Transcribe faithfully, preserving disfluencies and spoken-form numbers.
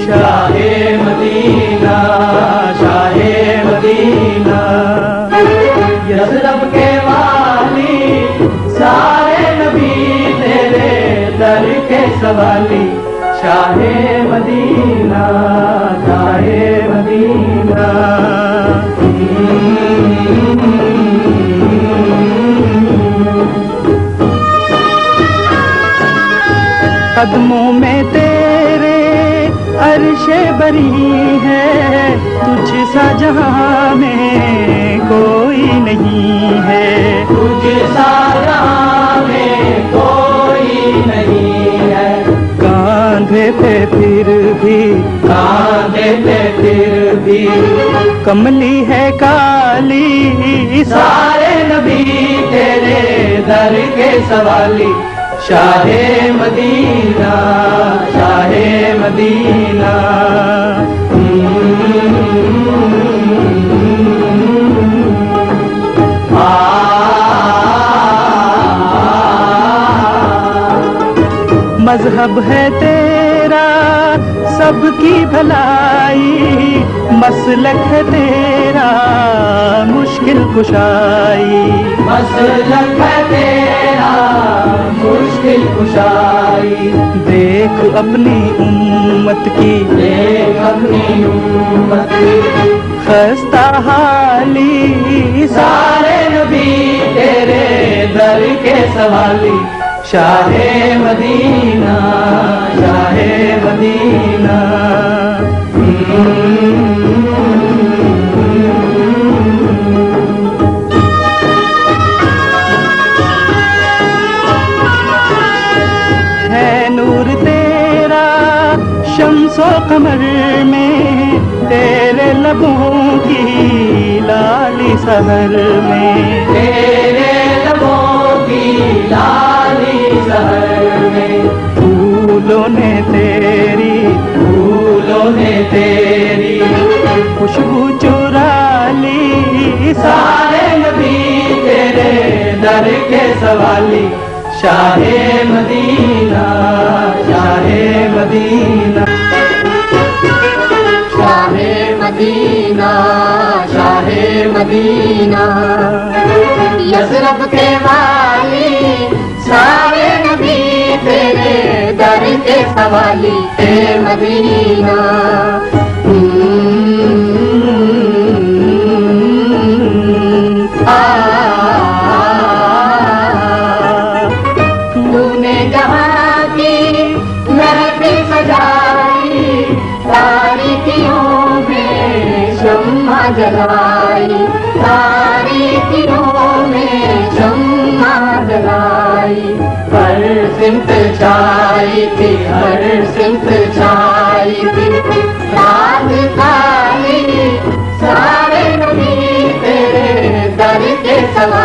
शाहे मदीना, शाहे मदीना। यज़रब के वाली सारे नबी तेरे दर के सवाली, शाहे मदीना, शाहे मदीना। कदमों में तेरे अर्शे बरी है, तुझ सा जहां में कोई नहीं है, तुझ सा जहां में कोई नहीं है। कांधे पे फिर भी, कांधे पे फिर भी कमली है काली, सारे नबी तेरे दर के सवाली, शाहे मदीना, शाहे मदीना। मजहब है तेरा सबकी भलाई, मसलक है तेरा मुश्किल कुशाई, मसलक है तेरा मुश्किल कुशाई। देख अपनी उम्मत की, देख अपनी उम्मत की खस्ता हाली, सारे नबी तेरे दर के सवाली, शाहे मदीना, शाहे मदीना। है नूर तेरा शम्सो कमर में, तेरे लबों की लाली सहर में, तेरे लबों की लाली सहर में। फूलों ने तेरी, फूलों ने तेरी खुशबू चुरा ली, सारे नबी तेरे दर के सवाली, शाहे मदीना, शाहे मदीना। शाहे मदीना, शाहे मदीना। यज़रब के वाली सारे नबी तेरे दर के सवाली, ए मदीना। तूने जहाँ की महफिल सजाई, तारीकियों में शम्मा जलाई, तारीकियों में शम्मा जलाई। हर सिमत छाई थी, हर सिमत छाई थी, रात काली सारे नबी तेरे दर के सवाली,